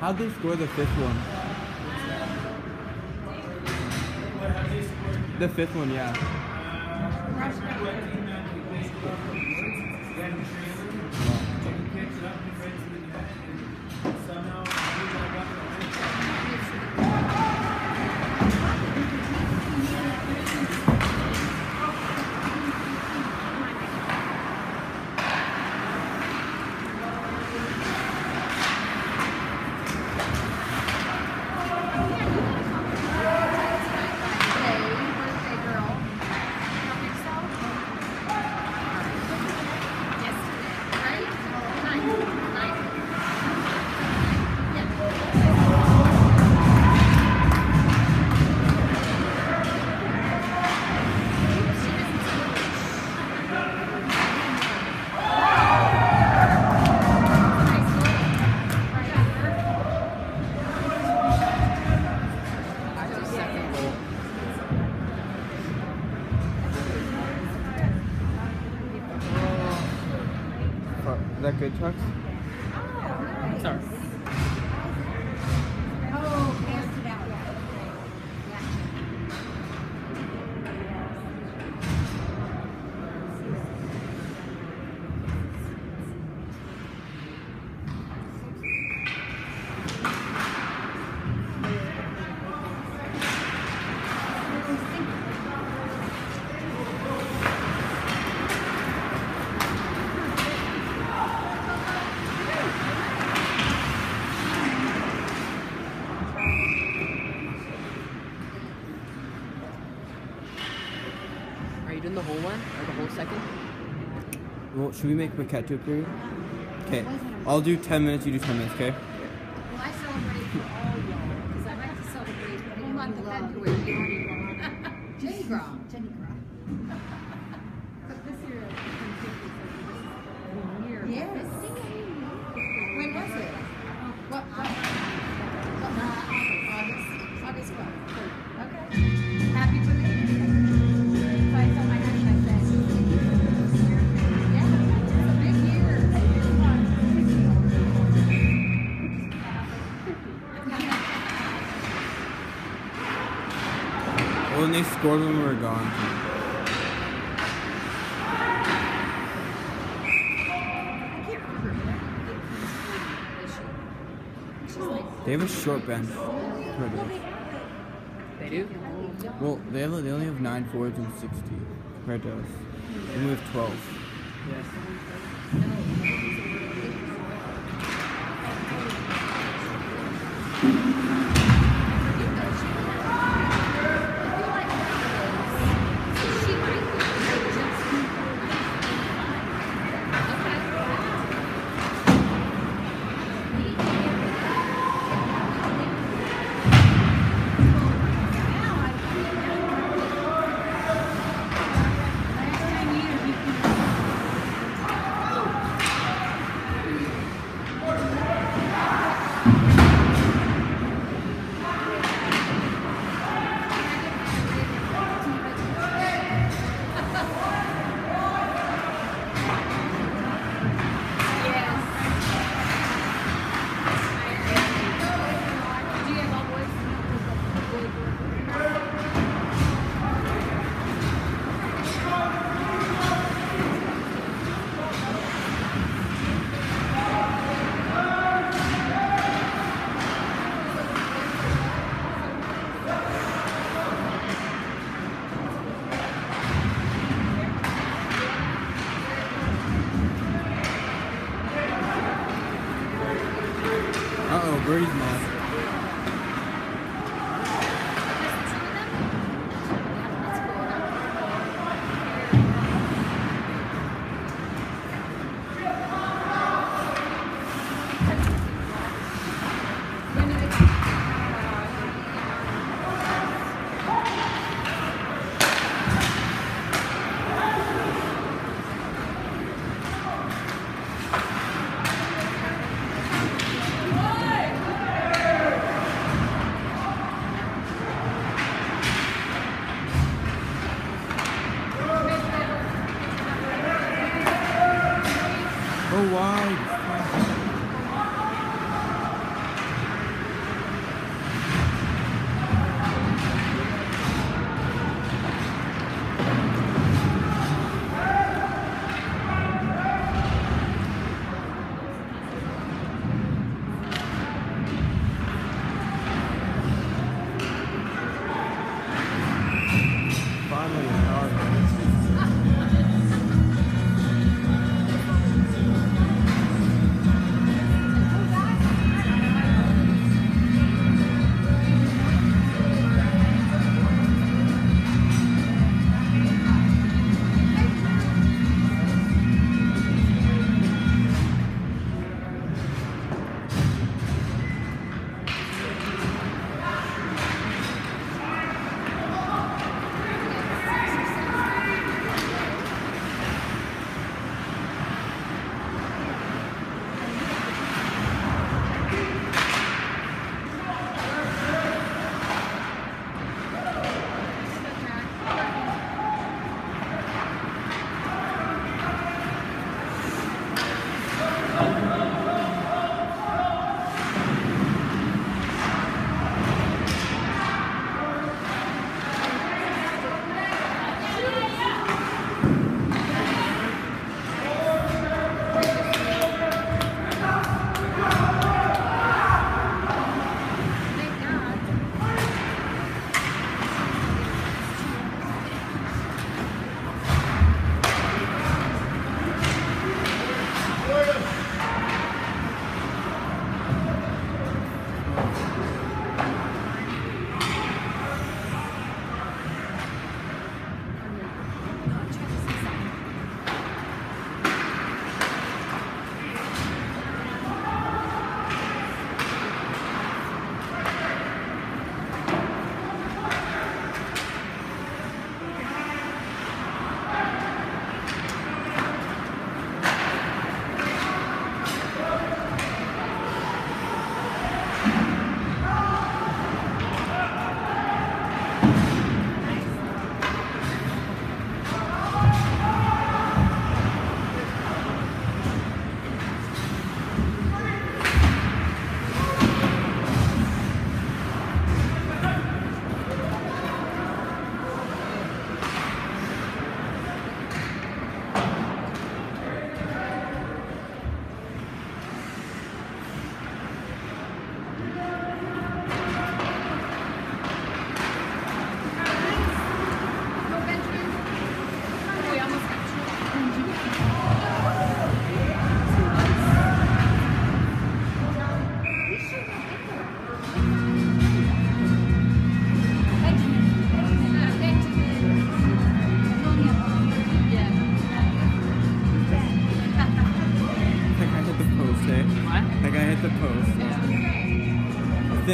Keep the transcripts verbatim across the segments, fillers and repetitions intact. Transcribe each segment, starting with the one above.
How'd they score the fifth one? The fifth one, yeah. Is that good, Chucks? Sorry. Oh, passed it out. Are you doing the whole one? Or the whole second? Well, should we make Maquette do a period? Okay. I'll do ten minutes, you do ten minutes, okay? Well, I celebrate for all y'all because I like to celebrate the whole month of February. Jenny Gras. Jenny Gras. But this year, yes. When was it? What? Uh, August. August twelfth. Okay. Happy birthday. So I told my husband, I said, yeah, it's a big year. Well, when they scored when we were gone. They have a short bench. They do? Well, they have, they only have nine forwards and sixty compared to us. And we have twelve. Yes. Uh-oh, Birdie's mad. Go wide.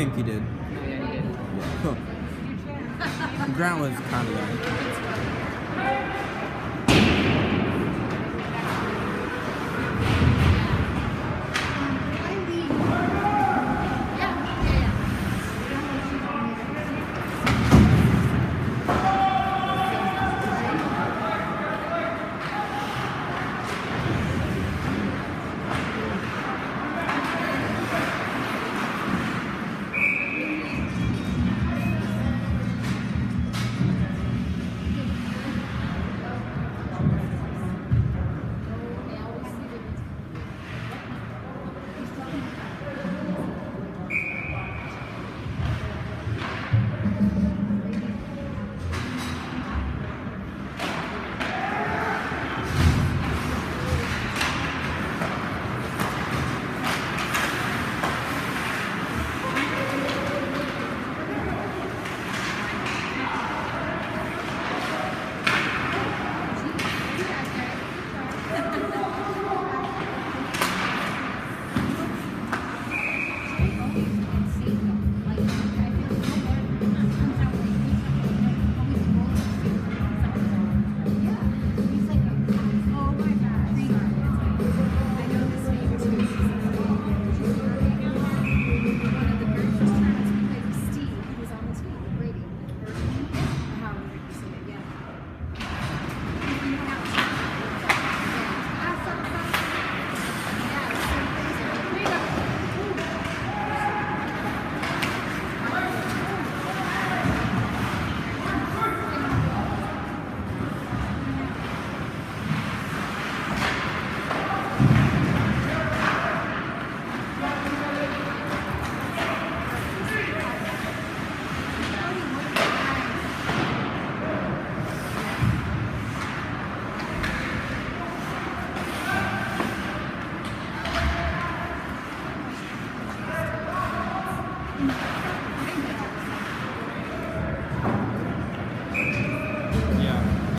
think he did. Oh, yeah, he did. Huh. Grant was kind of there. That's funny.